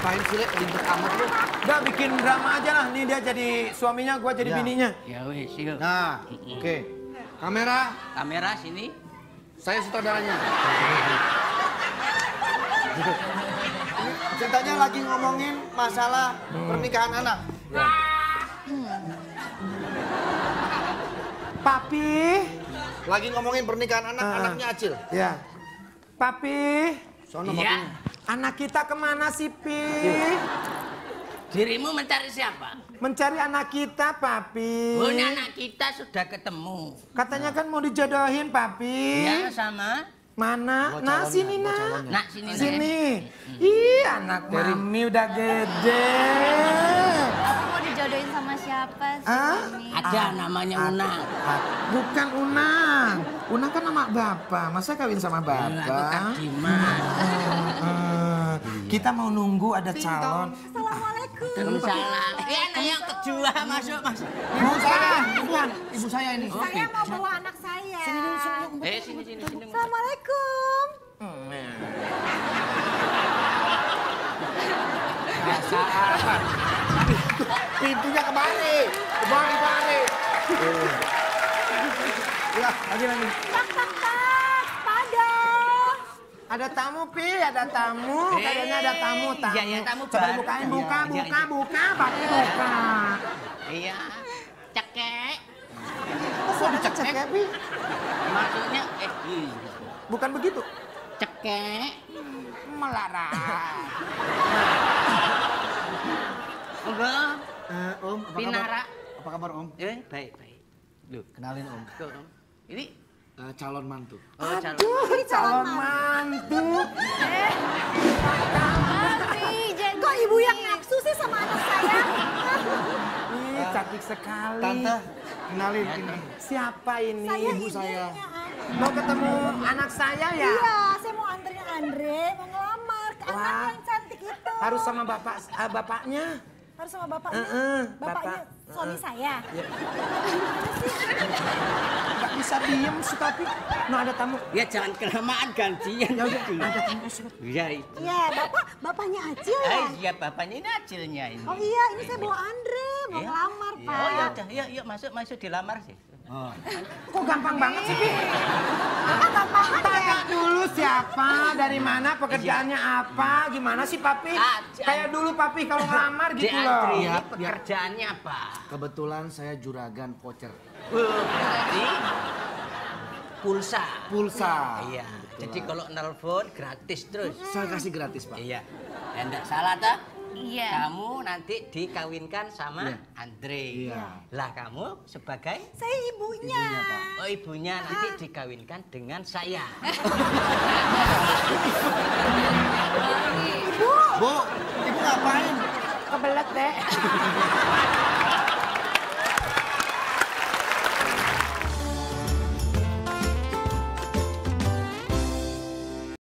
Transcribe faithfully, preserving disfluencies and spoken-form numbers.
Ngapain sih, Lek? Ribet amat lu. Udah bikin drama aja lah. Nih dia jadi suaminya, gua jadi Ya. bininya. Ya wes, yuk. Nah, oke. Kamera, Kamera sini. saya sutradaranya. Ceritanya lagi ngomongin masalah pernikahan anak. Papi. Lagi ngomongin pernikahan anak, Ah. anaknya Acil. Ya. Papi. Sono Iya. papinya. Anak kita kemana sih, Pi? Dirimu mencari siapa? Mencari anak kita, Papi. Oh, ini anak kita sudah ketemu. Katanya kan mau dijodohin, Papi. Ya, sama. Mana? Gua Nah, calonnya, sini, gua nah. calonnya. Nak, sini, Nak. Sini. Ih, anak Mami udah gede. Aku mau dijodohin sama siapa sih Ah? ini? Ada namanya Unang. Ah, bukan Unang. Unang kan nama bapak. Masa kawin sama Aku kan bapak? Dimas. Eh, kita mau nunggu ada calon. Assalamualaikum. Waalaikumsalam. Eh, anak yang kedua masuk, masuk. Ibu saya, bukan. Ibu saya ini. Saya mau bawa anak saya. Sini dulu, sini dulu. Eh, sini, sini, sini. Assalamualaikum. Biasaan. Pintunya kebalik. Kebalik, kebalik. Ya, lagi lagi. Tak, tak, tak. Pada. Ada tamu, Pi, ada tamu. Eh, Kayaknya ada tamu, tamu. iya, iya, tamu Coba baru. bukain, buka, Iya, buka, iya. buka, pakai buka. Iya. Cekek. Kok ada cek ya, Pi? Maksudnya, eh, iya. Bukan begitu. Cekek. Melarat. Enggak. Eh, Om, apa kabar? Pinara. Apa kabar, Om? Eh, baik, baik. Loh, Kenalin, Om. kok, Om? Ini Eh, calon mantu. oh, calon. Aduh, calon mantu. Mami, kok ibu yang nafsu sih sama anak saya? Ih, cantik sekali. Tante, kenalin ini. Siapa ini? Saya Ibu saya. ibunya, An. Mau ketemu anak saya ya? Iya, saya mau anterin Andre, mau ngelamar ke Wah. anak yang cantik itu. Harus sama bapak, eh, bapaknya. Harus sama bapaknya? Heeh, Bapaknya bapak. suami Heeh. saya? Ya. Nggak bisa diem sih, tapi. Nah, ada tamu. Ya jangan kelamaan gantian. Ya udah, ada tamu. Iya, itu. Iya, bapak, bapaknya Acil ya? Eh, iya, bapaknya ini acilnya ini. Oh iya, ini saya bawa Andre, mau Iya. ngelamar, Iya. Pak. Oh ya udah, yuk, yuk masuk, masuk dilamar sih. Oh. Kok gampang banget sih, Pi? Apa gampang ya? Tanya dulu siapa, dari mana, pekerjaannya apa, gimana sih, Papi? Ah, Kayak dulu, Papi, kalau ngelamar Di gitu loh. Andri, Iya, pekerjaannya apa? Kebetulan saya juragan voucher. Uh, Jadi pulsa. Pulsa. Iya. Kebetulan. Jadi kalau nelpon gratis terus. Saya kasih gratis, Pak. Iya. Enggak salah tak? Iya. Kamu nanti dikawinkan sama Iya. Andre. Iya. Lah kamu sebagai Saya ibunya. Ibunya, Pak. oh ibunya nanti dikawinkan dengan saya.